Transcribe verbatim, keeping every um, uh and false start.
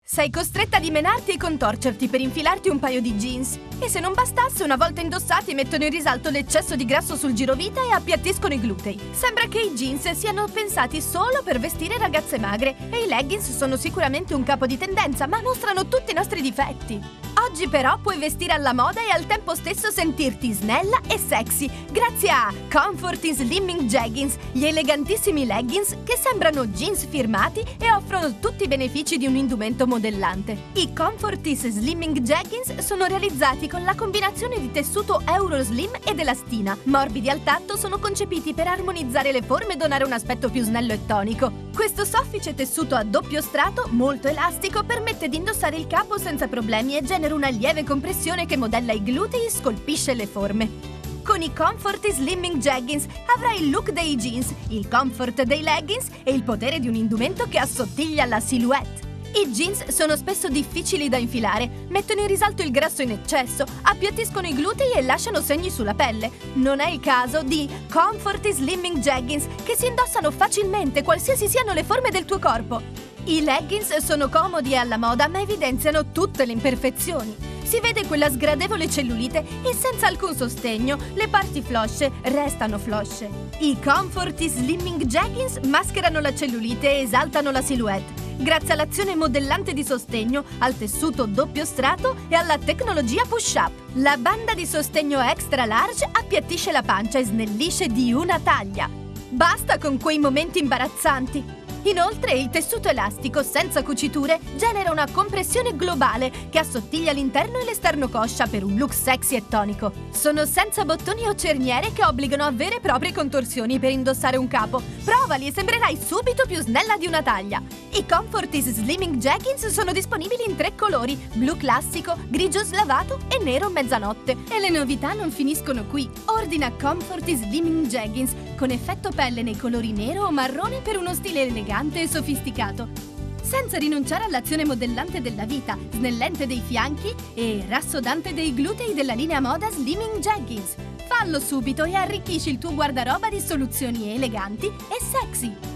Sei costretta a dimenarti e contorcerti per infilarti un paio di jeans. E se non bastasse, una volta indossati mettono in risalto l'eccesso di grasso sul girovita e appiattiscono i glutei. Sembra che i jeans siano pensati solo per vestire ragazze magre e i leggings sono sicuramente un capo di tendenza, ma mostrano tutti i nostri difetti. Oggi però puoi vestire alla moda e al tempo stesso sentirti snella e sexy grazie a Comfort Slimming Jeggings, gli elegantissimi leggings che sembrano jeans firmati e offrono tutti i benefici di un indumento modellante. I Comfort Slimming Jeggings sono realizzati con la combinazione di tessuto Euroslim ed elastina. Morbidi al tatto, sono concepiti per armonizzare le forme e donare un aspetto più snello e tonico. Questo soffice tessuto a doppio strato, molto elastico, permette di indossare il capo senza problemi e genera una lieve compressione che modella i glutei e scolpisce le forme. Con i Comfort Slimming Jeggings avrai il look dei jeans, il comfort dei leggings e il potere di un indumento che assottiglia la silhouette. I jeans sono spesso difficili da infilare, mettono in risalto il grasso in eccesso, appiattiscono i glutei e lasciano segni sulla pelle. Non è il caso di Comfort Slimming Jeggings, che si indossano facilmente qualsiasi siano le forme del tuo corpo. I leggings sono comodi e alla moda, ma evidenziano tutte le imperfezioni. Si vede quella sgradevole cellulite e senza alcun sostegno le parti flosce restano flosce. I Comfort Slimming Jeggings mascherano la cellulite e esaltano la silhouette, grazie all'azione modellante di sostegno, al tessuto doppio strato e alla tecnologia push-up. La banda di sostegno extra large appiattisce la pancia e snellisce di una taglia. Basta con quei momenti imbarazzanti! Inoltre, il tessuto elastico senza cuciture genera una compressione globale che assottiglia l'interno e l'esterno coscia per un look sexy e tonico. Sono senza bottoni o cerniere che obbligano a vere e proprie contorsioni per indossare un capo. Provali e sembrerai subito più snella di una taglia. I Comfort Slimming Jeggings sono disponibili in tre colori: blu classico, grigio slavato e nero mezzanotte. E le novità non finiscono qui. Ordina Comfort Slimming Jeggings con effetto pelle nei colori nero o marrone per uno stile elegante e sofisticato, senza rinunciare all'azione modellante della vita, snellente dei fianchi e rassodante dei glutei della linea moda Slimming Jeggings. Fallo subito e arricchisci il tuo guardaroba di soluzioni eleganti e sexy.